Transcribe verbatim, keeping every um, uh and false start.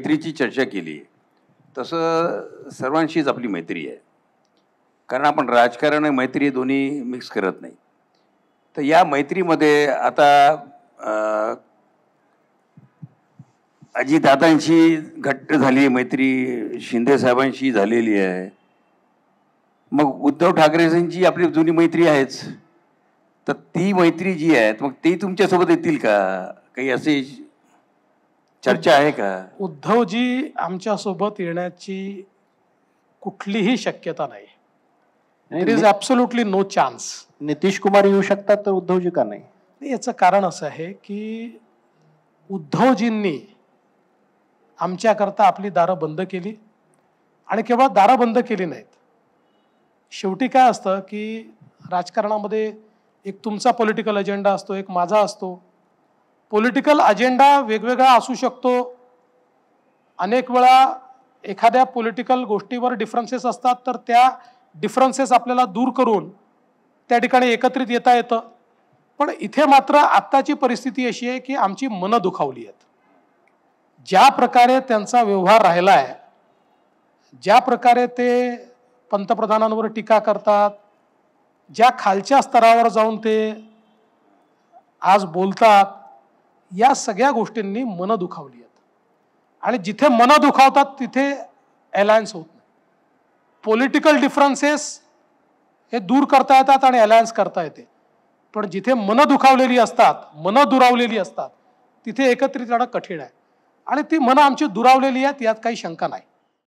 मैत्रीची चर्चा केली तसं सर्वांशीच आपली मैत्री आहे, कारण आपण राजकारण आणि मैत्री दोन्ही मिक्स करत नाही. तर या मैत्रीमध्ये आता अजितदादांशी घट्ट झाली मैत्री, शिंदे साहेबांशी झालेली आहे, मग उद्धव ठाकरेंची आपली जुनी मैत्री आहेच. तर ती मैत्री जी आहे मग ती तुमच्यासोबत येतील का, काही असे चर्चा आहे का? उद्धवजी आमच्यासोबत येण्याची कुठलीही शक्यता नाही. There is absolutely no chance. Nitish Kumar येऊ शकतात तर उद्धवजी का नाही? याचं कारण असं आहे की उद्धवजींनी आमच्याकरता आपली दारं बंद केली, आणि केवळ दारं बंद केली नाहीत. शेवटी काय असतं की राजकारणामध्ये एक तुमचा पॉलिटिकल अजेंडा असतो, एक माझा असतो. पॉलिटिकल अजेंडा वेगवेगळा असू शकतो. अनेक वेळा एखाद्या पॉलिटिकल गोष्टीवर डिफरन्सेस असतात, तर त्या डिफरन्सेस आपल्याला दूर करून त्या ठिकाणी एकत्रित येता येतं. पण इथे मात्र आत्ताची परिस्थिती अशी आहे की आमची मनं दुखावली आहेत. ज्या प्रकारे त्यांचा व्यवहार राहिला आहे, ज्या प्रकारे ते पंतप्रधानांवर टीका करतात, ज्या खालच्या स्तरावर जाऊन ते आज बोलतात, या सगळ्या गोष्टींनी मनं दुखावली आहेत. आणि जिथे मनं दुखावतात तिथे अलायन्स होत नाही. पॉलिटिकल डिफरन्सेस हे दूर करता येतात आणि अलायन्स करता येते, पण जिथे मनं दुखावलेली असतात, मनं दुरावलेली असतात, तिथे एकत्रित राहणं कठीण आहे. आणि ती मनं आमची दुरावलेली आहेत यात काही शंका नाही.